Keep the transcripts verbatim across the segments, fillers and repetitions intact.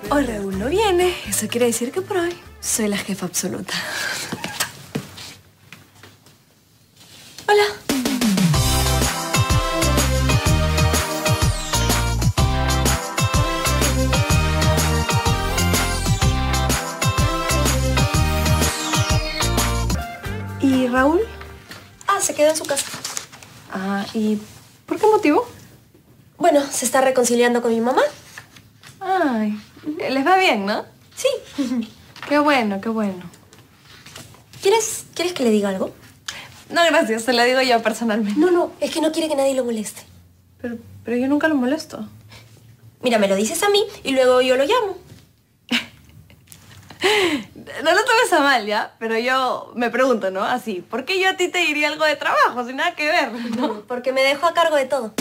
Hoy Raúl no viene. Eso quiere decir que por hoy soy la jefa absoluta. Hola. ¿Y Raúl? Ah, se quedó en su casa. Ah, ¿y por qué motivo? Bueno, se está reconciliando con mi mamá. Ay, les va bien, ¿no? Sí. Qué bueno, qué bueno. ¿Quieres, ¿Quieres que le diga algo? No, gracias, se lo digo yo personalmente. No, no, es que no quiere que nadie lo moleste. Pero, pero yo nunca lo molesto. Mira, me lo dices a mí y luego yo lo llamo. No lo tomes a mal, ¿ya? Pero yo me pregunto, ¿no? Así, ¿por qué yo a ti te diría algo de trabajo sin nada que ver, ¿no? Porque me dejo a cargo de todo.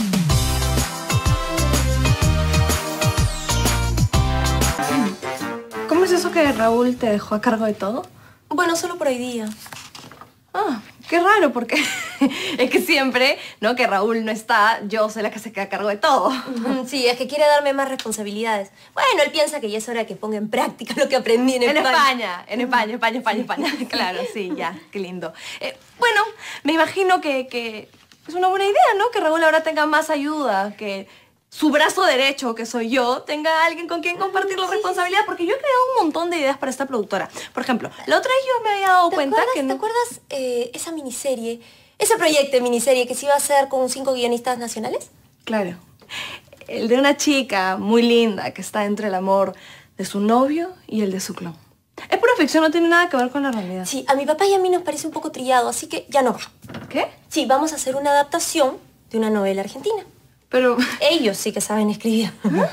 ¿Cómo es eso que Raúl te dejó a cargo de todo? Bueno, solo por hoy día. Ah, qué raro, porque es que siempre, ¿no? Que Raúl no está, yo soy la que se queda a cargo de todo. Sí, es que quiere darme más responsabilidades. Bueno, él piensa que ya es hora de que ponga en práctica lo que aprendí en, en España. España. En España, España, España, España. Claro, sí, ya, qué lindo. Eh, bueno, me imagino que, que es una buena idea, ¿no? Que Raúl ahora tenga más ayuda, que su brazo derecho, que soy yo, tenga alguien con quien compartir la Sí, responsabilidad, porque yo he creado un montón de ideas para esta productora. Por ejemplo, la otra vez yo me había dado ¿Te cuenta acuerdas, que no... ¿Te acuerdas eh, esa miniserie, ese proyecto de miniserie que se iba a hacer con cinco guionistas nacionales? Claro. El de una chica muy linda que está entre el amor de su novio y el de su clon. Es pura ficción, no tiene nada que ver con la realidad. Sí, a mi papá y a mí nos parece un poco trillado, así que ya no va. ¿Qué? Sí, vamos a hacer una adaptación de una novela argentina. Pero... Ellos sí que saben escribir.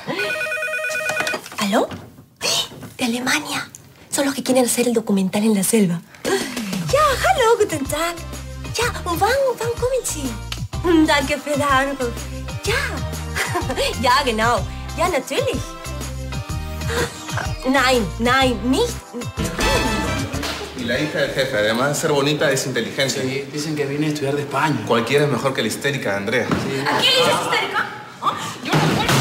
¿Aló? De Alemania. Son los que quieren hacer el documental en la selva. Ja, hallo, guten Tag. Ja, und wann, wann kommen Sie? Danke für den Anruf. Ja. Ja, genau. Ja, natürlich. Nein, nein, nicht. Y la hija del jefe, además de ser bonita, es inteligente. Sí, dicen que viene a estudiar de España. Cualquiera es mejor que la histérica de Andrea. Sí. ¿A quién le dices histérica? ¿Ah? Yo no puedo.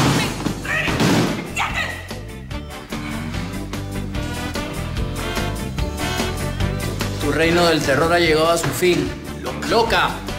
Tu reino del terror ha llegado a su fin. ¡Loca!